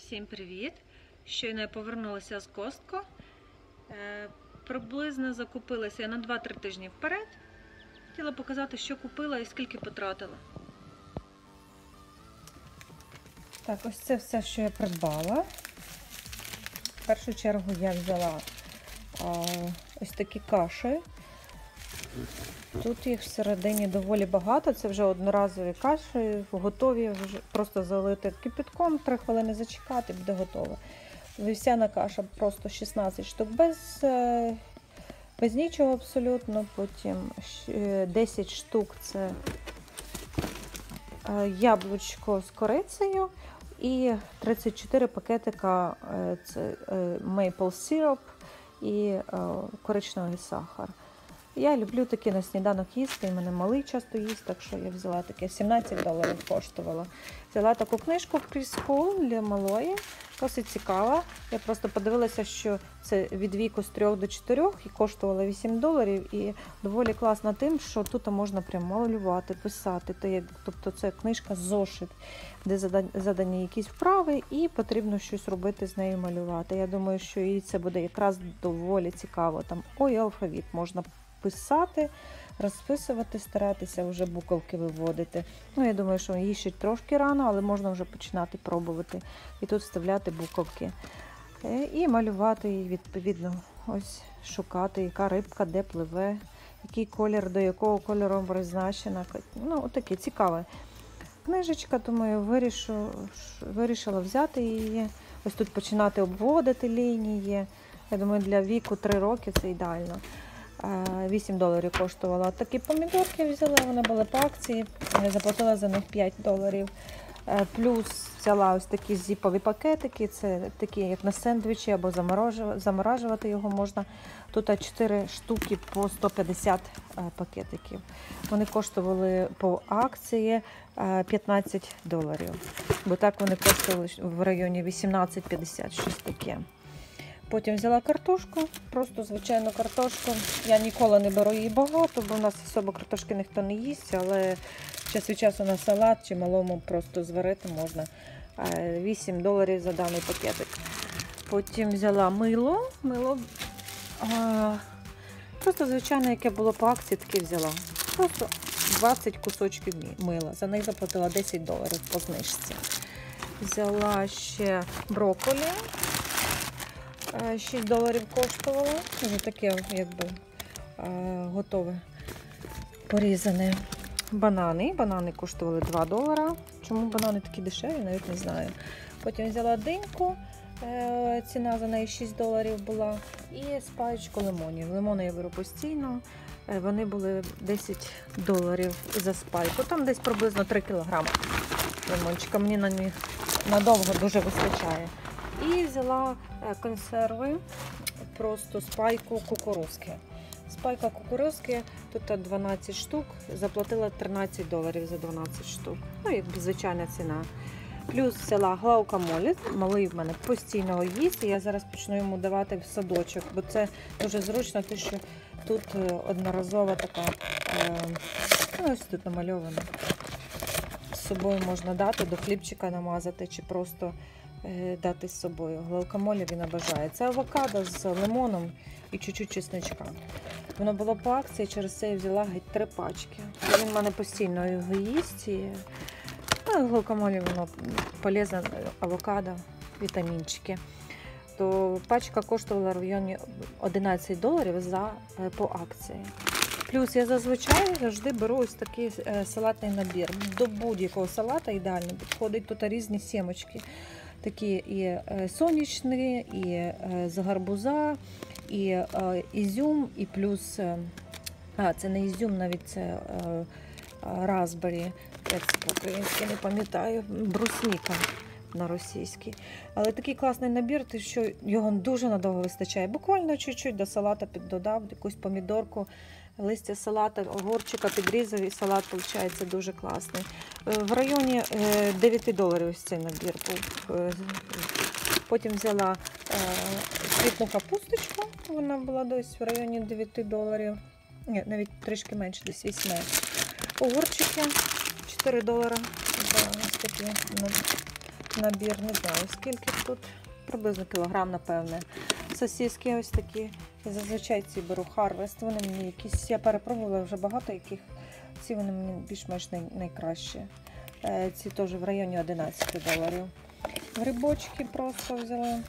Всім привіт! Щойно я повернулася з Костко. Приблизно закупилася я на 2-3 тижні вперед. Хотіла показати, що купила і скільки потратила. Так, ось це все, що я придбала. В першу чергу я взяла ось такі каші. Тут їх всередині доволі багато, це вже одноразові каші, готові, вже просто залити кипятком, 3 хвилини зачекати, буде готово. Вівсяна каша просто 16 штук без нічого абсолютно, потім 10 штук це яблучко з корицею і 34 пакетика це maple syrup і коричневий сахар. Я люблю такі на сніданок їсти, і мене малий часто їсть, так що я взяла таке, $17 коштувало. Взяла таку книжку Preschool для малої, досить цікава. Я просто подивилася, що це від віку з 3 до 4 і коштувало $8. І доволі класно тим, що тут можна прямо малювати, писати. Тобто це книжка зошит, де задані якісь вправи і потрібно щось робити з нею, малювати. Я думаю, що і це буде якраз доволі цікаво. Там алфавіт можна писати, розписувати, старатися вже буковки виводити. Ну, я думаю, що їй ще трошки рано, але можна вже починати пробувати. І тут вставляти буковки. І малювати, і відповідно ось шукати, яка рибка, де пливе, який колір, до якого кольору призначена. Ну, отаке цікаве. Книжечка, думаю, вирішила взяти її. Ось тут починати обводити лінії. Я думаю, для віку 3 роки це ідеально. $8 коштувала. Такі помідорки взяла, вони були по акції, я заплатила за них $5. Плюс взяла ось такі зіпові пакетики, це такі як на сендвічі або заморажувати його можна. Тут 4 штуки по 150 пакетиків. Вони коштували по акції $15, бо так вони коштували в районі 18,50, щось таке. Потім взяла картошку, просто звичайну картошку. Я ніколи не беру її багато, бо в нас особо картошки ніхто не їсть, але час від часу на салат чи малому просто зварити можна. $8 за даний пакетик. Потім взяла мило. Просто звичайне, яке було по акції, таке взяла. Просто 20 кусочків мила. За них заплатила $10 по знижці. Взяла ще брокколі. $6 коштувало. Вже таке, якби, готове, порізане. Банани коштували $2. Чому банани такі дешеві, навіть не знаю. Потім взяла диньку, ціна за неї $6 була. І спаєчку лимонів. Лимони я беру постійно. Вони були $10 за спайку. Там десь приблизно 3 кг лимончика. Мені на них надовго дуже вистачає. І взяла консерви, просто спайку кукурузки. Спайка кукурузки, тут 12 штук, заплатила $13 за 12 штук. Ну, якби звичайна ціна. Плюс взяла глаукамолі, малий в мене постійно їсть, і я зараз почну йому давати в садочок, бо це дуже зручно, тому що тут одноразова така, ось тут намальовано. З собою можна дати, до хлібчика намазати, чи просто дати з собою. Глаукамолі він обожає. Це авокадо з лимоном і чуть-чуть чесничка. Воно було по акції, через це я взяла геть 3 пачки. Він в мене постійно його їсть. І глаукамолі воно полезне, авокадо, вітамінчики. То пачка коштувала в районі $11 по акції. Плюс я зазвичай завжди беру ось такий салатний набір. До будь-якого салата ідеально підходить. Тут різні сімочки. Такі і сонячні, і з гарбуза, і ізюм, і плюс, це не ізюм, навіть це raspberry, як це по-українськи, не пам'ятаю, брусніка на російській. Але такий класний набір, що його дуже надовго вистачає. Буквально чуть-чуть до салата додав, якусь помідорку, листя салата, огурчика підрізав, і салат виходить дуже класний. В районі $9 ось цей набір був. Потім взяла квітну капусточку, вона була десь в районі $9. Ні, навіть трішки менше, десь 8. Огурчики $4. Ось такі набір, не знаю скільки тут, приблизно кілограм, напевне. Сосиски ось такі. І зазвичай ці беру Harvest, вони мені якісь, я перепробувала вже багато яких, ці вони мені більш-менш найкращі. Ці теж в районі $11. Грибочки просто взяла.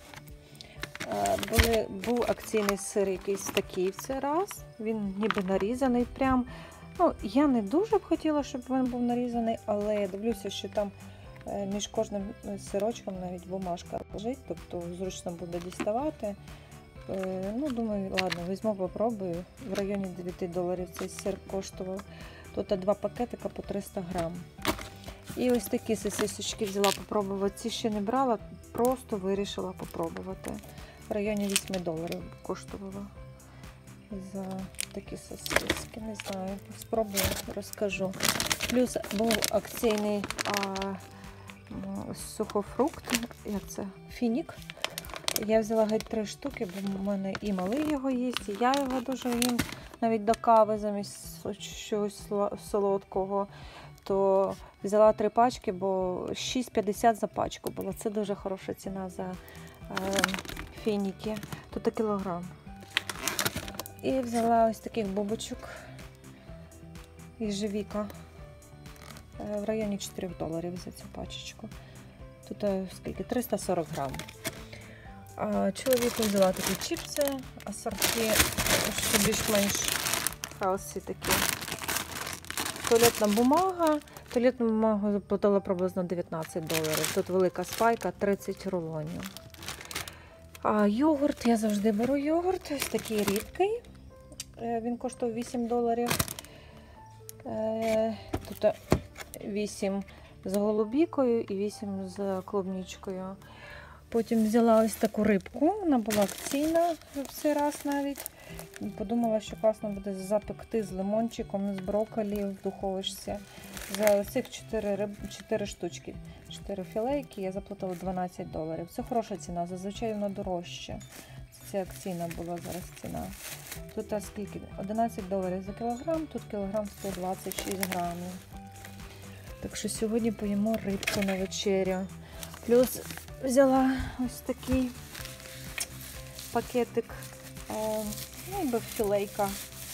Був акційний сир якийсь такий в цей раз, він ніби нарізаний прям. Ну, я не дуже б хотіла, щоб він був нарізаний, але я дивлюся, що там між кожним сирочком навіть бумажка лежить, тобто зручно буде діставати. Ну, думаю, ладно, візьму, попробую. В районі $9 цей сир коштував. Тут 2 пакетика по 300 грам. І ось такі сосисочки взяла попробувати. Ці ще не брала, просто вирішила попробувати. В районі $8 коштувало за такі сосиски. Не знаю, спробую, розкажу. Плюс був акційний сухофрукт, як це? Фінік. Я взяла геть 3 штуки, бо в мене і малий його їсть, і я його дуже їм, навіть до кави замість щось солодкого. То взяла 3 пачки, бо 6,50 за пачку було. Це дуже хороша ціна за фініки. Тут кілограм. І взяла ось таких бубочок єжевіка в районі $4 за цю пачечку. Тут скільки? 340 грам. Чоловіку взяла такі чіпси, асорті, що більш-менш хелсі такі. Туалетна бумага. Туалетну бумагу заплатила приблизно $19. Тут велика спайка, 30 рулонів. Йогурт, я завжди беру йогурт, ось такий рідкий. Він коштував $8. Тут 8 з голубікою і 8 з клубничкою. Потім взяла ось таку рибку, вона була акційна в цей раз навіть. Подумала, що класно буде запекти з лимончиком, з брокколі в духовочці. За цих 4 штучки, 4 філейки я заплатила $12. Це хороша ціна, зазвичай вона дорожча. Це акційна була зараз ціна. Тут скільки? $11 за кілограм, тут кілограм 126 грамів. Так що сьогодні поїмо рибку на вечерю. Плюс взяла ось такий пакетик, ніби філейка,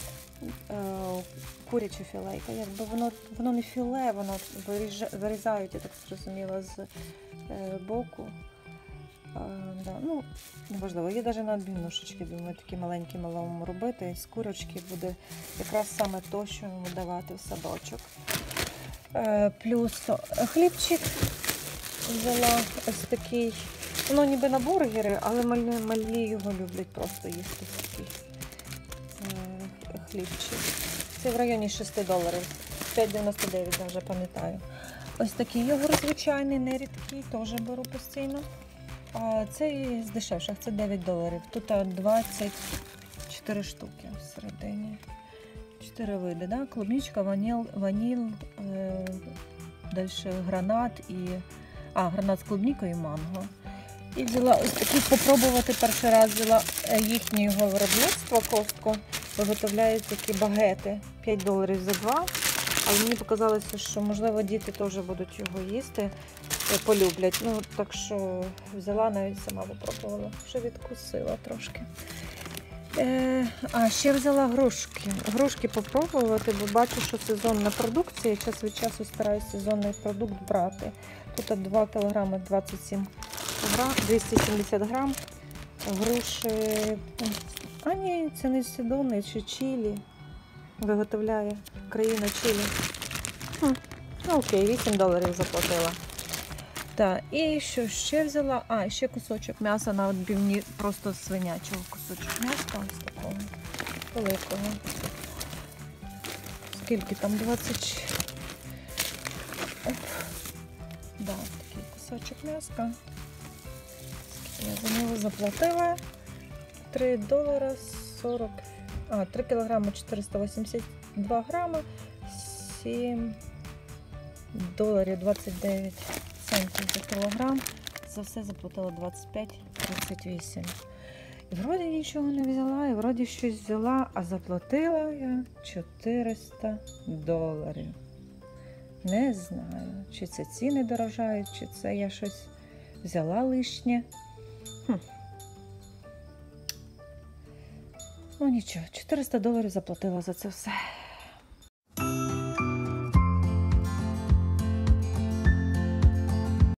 куряча філейка. Якби воно не філе, воно вирізають, я так зрозуміла, з боку. Да, ну, неважливо. Є навіть на відбивнушечки, думаю, такі маленькі малому робити. З курочки буде якраз саме то, що йому давати в садочок. Плюс хлібчик взяла ось такий. Воно ніби на бургери, але малі його люблять просто їсти такий хлібчик. Це в районі $6. 5,99, я вже пам'ятаю. Ось такий йогурт звичайний, нерідкий, теж беру постійно. Цей з дешевших, це $9. Тут 24 штуки всередині. 4 види, да? Клубничка, ваніль, далі гранат і гранат з клубнікою і манго. І взяла ось такий попробувати перший раз, взяла їхнього виробництва Costco. Виготовляють такі багети, $5 за 2. Але мені показалося, що, можливо, діти теж будуть його їсти, полюблять. Ну, так що взяла, навіть сама попробувала, вже відкусила трошки. Ще взяла грушки. Грушки попробувати, бо бачу, що сезонна продукція. Час від часу стараюся сезонний продукт брати. Тут 2 кг 27 грам, 270 грам. Груші. Ні, це не сезонний, чи чилі. Виготовляє країна Чилі. Окей, $8 заплатила. Так, і що ще взяла? Ще кусочок м'яса на відбивні, просто свинячого кусочок м'яса, ось такого великого. Скільки там? 20. Да, такий кусочок м'яска. Я за нього заплатила $3.40. 3 кг 482 грами, $7.29 за кілограм. За все заплатила 25,38. І вроді нічого не взяла, і вроді щось взяла, а заплатила я $400. Не знаю, чи це ціни дорожають, чи це я щось взяла лишнє. Ну нічого, $400 заплатила за це все.